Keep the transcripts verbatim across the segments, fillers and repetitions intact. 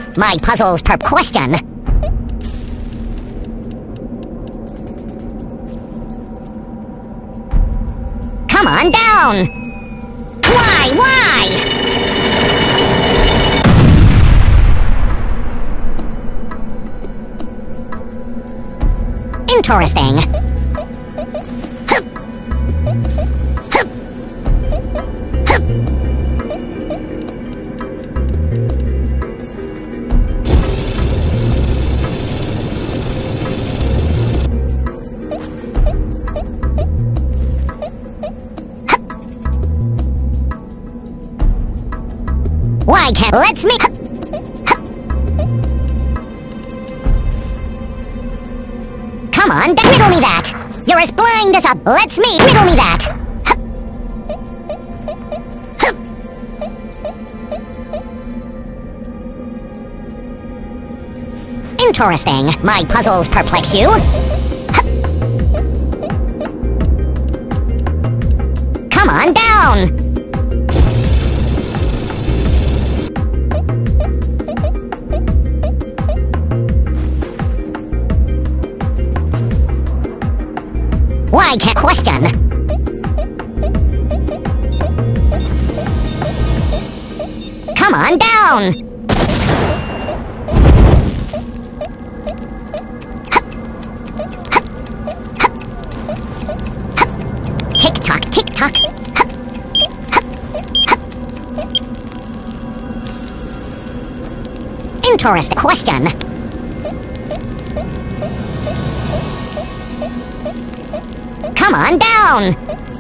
My puzzles per question. Come on down! Why, why? Interesting. Why can't let's me? Come on, riddle me that. You're as blind as a. Let's me riddle me that. Interesting. My puzzles perplex you. Come on down. Why can't question? Come on down! Tick tock, tick tock. Interesting question. Come on down!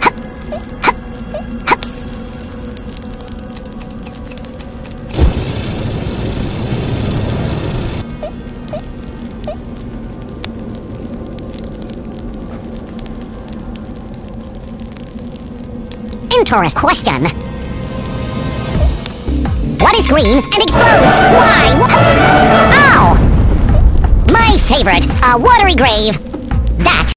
Interesting question. What is green and explodes? Why? Wh- Ow! My favorite, a watery grave.